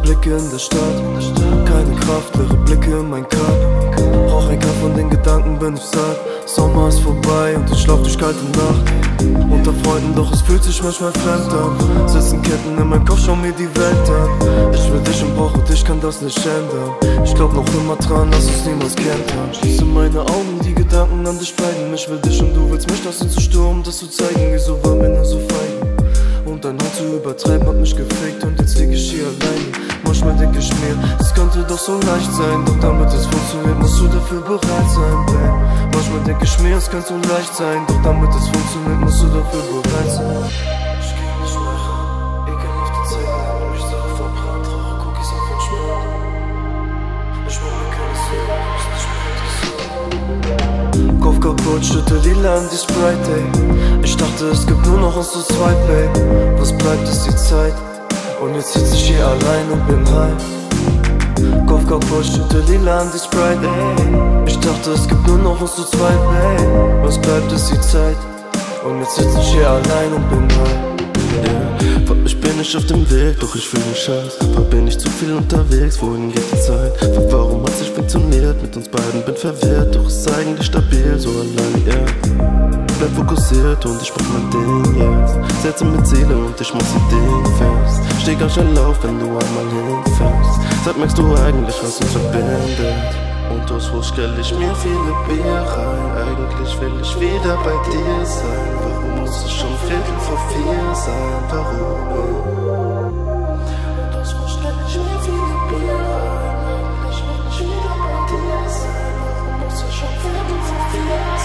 Blicke in der Stadt. Keine Kraft, leere Blicke in mein Cup. Brauch ein Kampf, von den Gedanken bin ich satt. Sommer ist vorbei und ich lauf durch kalte Nacht. Unter Freunden, doch es fühlt sich manchmal fremd an. Sitzen Ketten in meinem Kopf, schau mir die Welt an. Ich will dich und brauche dich, kann das nicht ändern. Ich glaub noch immer dran, dass es niemals kentern. Schließe meine Augen, die Gedanken an dich bleiben. Ich will dich und du willst mich, das sind zu Sturm, das zu zeigen. Wieso war mir nur so feige? Und dein Hund zu übertreiben hat mich gefickt und jetzt lieg ich hier alleine. Manchmal denk ich mir, es könnte doch so leicht sein, doch damit es funktioniert, musst du dafür bereit sein, babe. Manchmal denk ich mir, es könnte so leicht sein, doch damit es funktioniert, musst du dafür bereit sein. Ich geh nicht mehr ran, ekelhafte Zeiten haben mich so verbrannt, rauche Cookies auf den Schmuck. Ich will mir keine Sorgen, ich nicht mehr interessant. Kopf kaputt, schüttel lila an die Sprite, ey. Ich dachte, es gibt nur noch uns zu zweit, babe. Was bleibt, ist die Zeit. Und jetzt sitz ich hier allein und bin high. Kopf kaputt, schüttel lila an die Sprite, ey. Ich dachte, es gibt nur noch uns zu zweit, babe. Was bleibt, ist die Zeit. Und jetzt sitz ich hier allein und bin high. Yeah. Ich bin nicht auf dem Weg, doch ich fühl mich scheiß. Bin ich zu viel unterwegs, wohin geht die Zeit? Warum hat's nicht funktioniert mit uns beiden? Bin verwirrt, doch ist eigentlich stabil, so alleine, yeah. Bleib fokussiert und ich mach mein Ding jetzt. Setze mit Ziele und ich mach sie dingfest. Steh ganz schnell auf, wenn du einmal hinfällst. Seit merkst du eigentlich, was uns verbindet. Und aus Frust stell ich mir viele Bier rein. Eigentlich will ich wieder bei dir sein. Warum muss es schon 3:45 sein? Warum? Und aus Frust stell ich mir viele Bier rein. Eigentlich will ich wieder bei dir sein. Warum muss es schon 3:45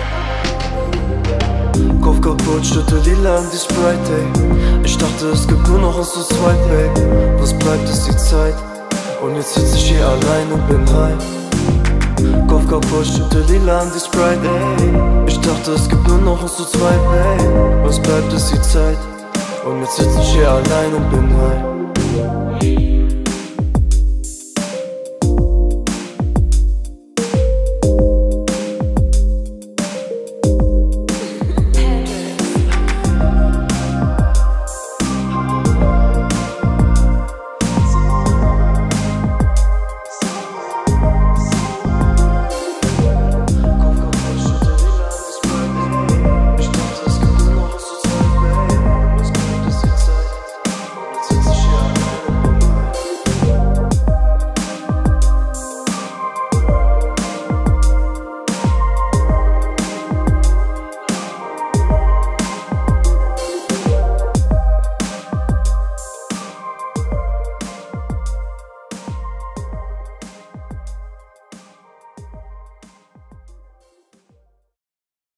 sein? Kopf kaputt, schüttel lila an die Sprite, ey. Ich dachte, es gibt nur noch uns zu zweit, babe. Was bleibt, ist die Zeit. Und jetzt sitz ich hier allein und bin high. Kopf kaputt, schüttel lila an die Sprite, ey. Ich dachte, es gibt nur noch uns zu zweit, babe. Was bleibt, ist die Zeit. Und jetzt sitz ich hier allein und bin high.